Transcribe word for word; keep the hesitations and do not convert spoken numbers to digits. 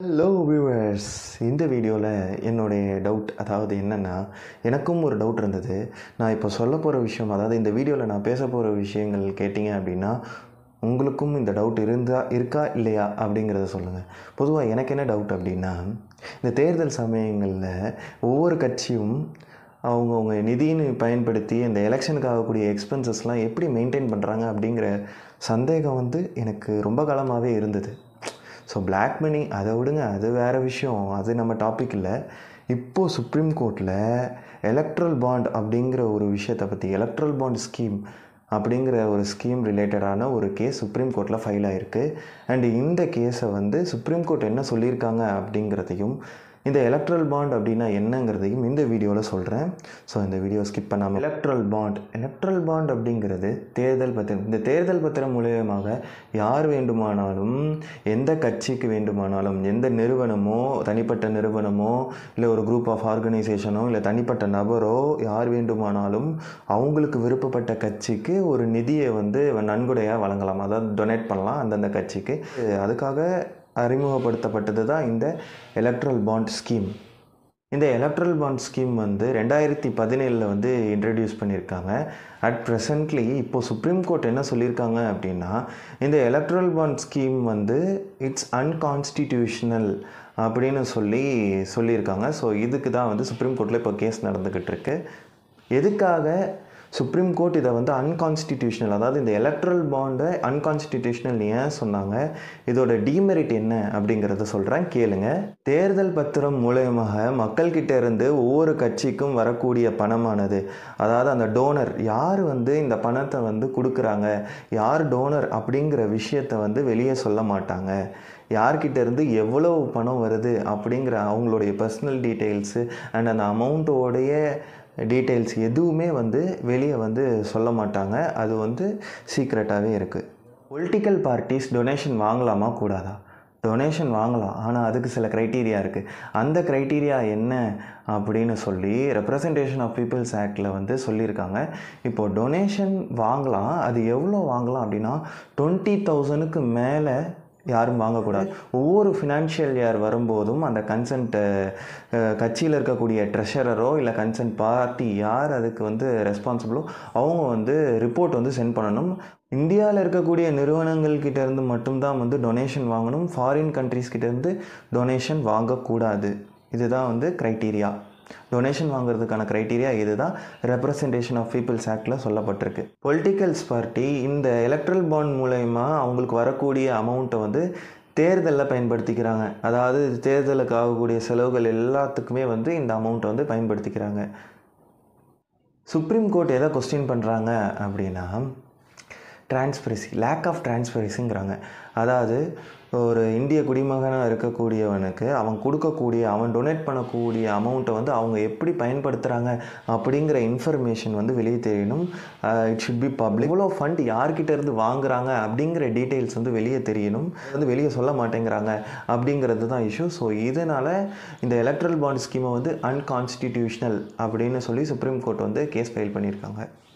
Hello viewers, இந்த வீடியோவில் என்னுடைய டவுட் அதாவது என்னென்னா, எனக்கும் ஒரு டவுட் இருந்தது. நான் இப்போ சொல்ல போகிற விஷயம், அதாவது இந்த வீடியோவில் நான் பேச போகிற விஷயங்கள் கேட்டிங்க அப்படின்னா, உங்களுக்கும் இந்த டவுட் இருந்தால் இருக்கா இல்லையா அப்படிங்கிறத சொல்லுங்கள். பொதுவாக எனக்கு என்ன டவுட் அப்படின்னா, இந்த தேர்தல் சமயங்களில் ஒவ்வொரு கட்சியும் அவங்கவுங்க நிதின்னு பயன்படுத்தி இந்த எலெக்ஷனுக்கு ஆகக்கூடிய எக்ஸ்பென்சஸ்லாம் எப்படி மெயின்டைன் பண்ணுறாங்க அப்படிங்கிற சந்தேகம் வந்து எனக்கு ரொம்ப காலமாகவே இருந்தது. ஸோ பிளாக் மணி அதை விடுங்க, அது வேறு விஷயம், அது நம்ம டாபிக் இல்லை. இப்போது சுப்ரீம் கோர்ட்டில் எலக்ட்ரல் பாண்ட் அப்படிங்கிற ஒரு விஷயத்தை பற்றி, எலக்ட்ரல் பாண்ட் ஸ்கீம் அப்படிங்கிற ஒரு ஸ்கீம் ரிலேட்டடான ஒரு கேஸ் சுப்ரீம் கோர்ட்டில் ஃபைல் ஆகிருக்கு. அண்டு இந்த கேஸை வந்து சுப்ரீம் கோர்ட் என்ன சொல்லியிருக்காங்க அப்படிங்கிறதையும், இந்த எலக்ட்ரல் பாண்ட் அப்படின்னா என்னங்கிறதையும் இந்த வீடியோவில் சொல்கிறேன். ஸோ இந்த வீடியோ ஸ்கிப் பண்ணாமல். எலக்ட்ரல் பாண்ட் எலக்ட்ரல் பாண்ட் அப்படிங்கிறது தேர்தல் பத்திரம். இந்த தேர்தல் பத்திரம் மூலியமாக யார் வேண்டுமானாலும், எந்த கட்சிக்கு வேண்டுமானாலும், எந்த நிறுவனமோ, தனிப்பட்ட நிறுவனமோ, இல்லை ஒரு குரூப் ஆஃப் ஆர்கனைசேஷனோ, இல்லை தனிப்பட்ட நபரோ, யார் வேண்டுமானாலும் அவங்களுக்கு விருப்பப்பட்ட கட்சிக்கு ஒரு நிதியை வந்து நன்கொடையாக வழங்கலாம், அதாவது டொனேட் பண்ணலாம் அந்தந்த கட்சிக்கு. அதுக்காக அறிமுகப்படுத்தப்பட்டது தான் இந்த எலக்ட்ரல் பாண்ட் ஸ்கீம். இந்த எலக்ட்ரல் பாண்ட் ஸ்கீம் வந்து ரெண்டாயிரத்தி பதினேழில் வந்து இன்ட்ரடியூஸ் பண்ணியிருக்காங்க. அட் ப்ரெசன்ட்லி இப்போது சுப்ரீம் கோர்ட் என்ன சொல்லியிருக்காங்க அப்படின்னா, இந்த எலக்ட்ரல் பாண்ட் ஸ்கீம் வந்து இட்ஸ் அன்கான்ஸ்டிடியூஷனல் அப்படின்னு சொல்லி சொல்லியிருக்காங்க. ஸோ இதுக்கு தான் வந்து சுப்ரீம் கோர்ட்டில் இப்போ கேஸ் நடந்துக்கிட்டு இருக்கு. எதுக்காக சுப்ரீம் கோர்ட் இதை வந்து அன்கான்ஸ்டிடியூஷனல், அதாவது இந்த எலக்ட்ரல் பாண்டை அன்கான்ஸ்டிடியூஷனல் ஏன் சொன்னாங்க, இதோட டிமெரிட் என்ன அப்படிங்கிறத சொல்கிறேன், கேளுங்க. தேர்தல் பத்திரம் மூலயமாக மக்கள்கிட்ட இருந்து ஒவ்வொரு கட்சிக்கும் வரக்கூடிய பணமானது, அதாவது அந்த டோனர் யார் வந்து இந்த பணத்தை வந்து கொடுக்குறாங்க, யார் டோனர் அப்படிங்கிற விஷயத்தை வந்து வெளியே சொல்ல மாட்டாங்க. யார்கிட்ட இருந்து எவ்வளோ பணம் வருது அப்படிங்கிற அவங்களுடைய பர்சனல் டீட்டெயில்ஸு அண்ட் அந்த அமௌண்ட்டோடைய டீட்டெயில்ஸ் எதுவுமே வந்து வெளியே வந்து சொல்ல மாட்டாங்க. அது வந்து சீக்ரெட்டாகவே இருக்குது. பொலிட்டிக்கல் பார்ட்டிஸ் டொனேஷன் வாங்கலாமா கூடாதா? டொனேஷன் வாங்கலாம், ஆனால் அதுக்கு சில க்ரைட்டீரியா இருக்குது. அந்த க்ரைட்டீரியா என்ன அப்படின்னு சொல்லி ரெப்ரசன்டேஷன் ஆஃப் பீப்புள்ஸ் ஆக்டில் வந்து சொல்லியிருக்காங்க. இப்போது டொனேஷன் வாங்கலாம், அது எவ்வளோ வாங்கலாம் அப்படின்னா டுவெண்ட்டி தௌசண்ட்க்கு மேலே யாரும் வாங்கக்கூடாது. ஒவ்வொரு ஃபினான்ஷியல் இயர் வரும்போதும் அந்த கன்சென்ட் கட்சியில் இருக்கக்கூடிய ட்ரெஷரரோ இல்லை கன்சென்ட் பார்ட்டி யார் அதுக்கு வந்து ரெஸ்பான்சிபிளோ அவங்க வந்து ரிப்போர்ட் வந்து சென்ட் பண்ணணும். இந்தியாவில் இருக்கக்கூடிய நிறுவனங்கள்கிட்ட இருந்து மட்டும்தான் வந்து டொனேஷன் வாங்கணும், ஃபாரின் கண்ட்ரீஸ்கிட்டேருந்து டொனேஷன் வாங்கக்கூடாது. இதுதான் வந்து க்ரைட்டீரியா. டொனேஷன் வாங்குறதுக்கான க்ரைட்டீரியா இது தான் ரெப்ரசன்டேஷன் ஆஃப் பீப்புள்ஸ் ஆக்டில் சொல்லப்பட்டிருக்கு. பொலிட்டிக்கல்ஸ் பார்ட்டி இந்த எலக்ட்ரல் பாண்ட் மூலயமா அவங்களுக்கு வரக்கூடிய அமௌண்ட்டை வந்து தேர்தலில் பயன்படுத்திக்கிறாங்க. அதாவது தேர்தலுக்கு ஆகக்கூடிய செலவுகள் எல்லாத்துக்குமே வந்து இந்த அமௌண்ட்டை வந்து பயன்படுத்திக்கிறாங்க. சுப்ரீம் கோர்ட் எதை கொஸ்டின் பண்ணுறாங்க அப்படின்னா, டிரான்ஸ்பரன்சி, லேக் ஆஃப் டிரான்ஸ்பரன்சிங்கிறாங்க. அதாவது ஒரு இந்திய குடிமகனாக இருக்கக்கூடியவனுக்கு அவன் கொடுக்கக்கூடிய, அவன் டொனேட் பண்ணக்கூடிய அமௌண்ட்டை வந்து அவங்க எப்படி பயன்படுத்துகிறாங்க அப்படிங்கிற இன்ஃபர்மேஷன் வந்து வெளியே தெரியணும். It should be public. இவ்வளோ ஃபண்ட் யார்கிட்ட இருந்து வாங்குறாங்க அப்படிங்கிற டீட்டெயில்ஸ் வந்து வெளியே தெரியணும். வந்து வெளியே சொல்ல மாட்டேங்கிறாங்க அப்படிங்கிறது தான் இஷ்யூ. ஸோ இதனால் இந்த எலக்ட்ரல் பாண்ட் ஸ்கீமை வந்து அன்கான்ஸ்டிடியூஷனல் அப்படின்னு சொல்லி சுப்ரீம் கோர்ட் வந்து கேஸ் ஃபைல் பண்ணியிருக்காங்க.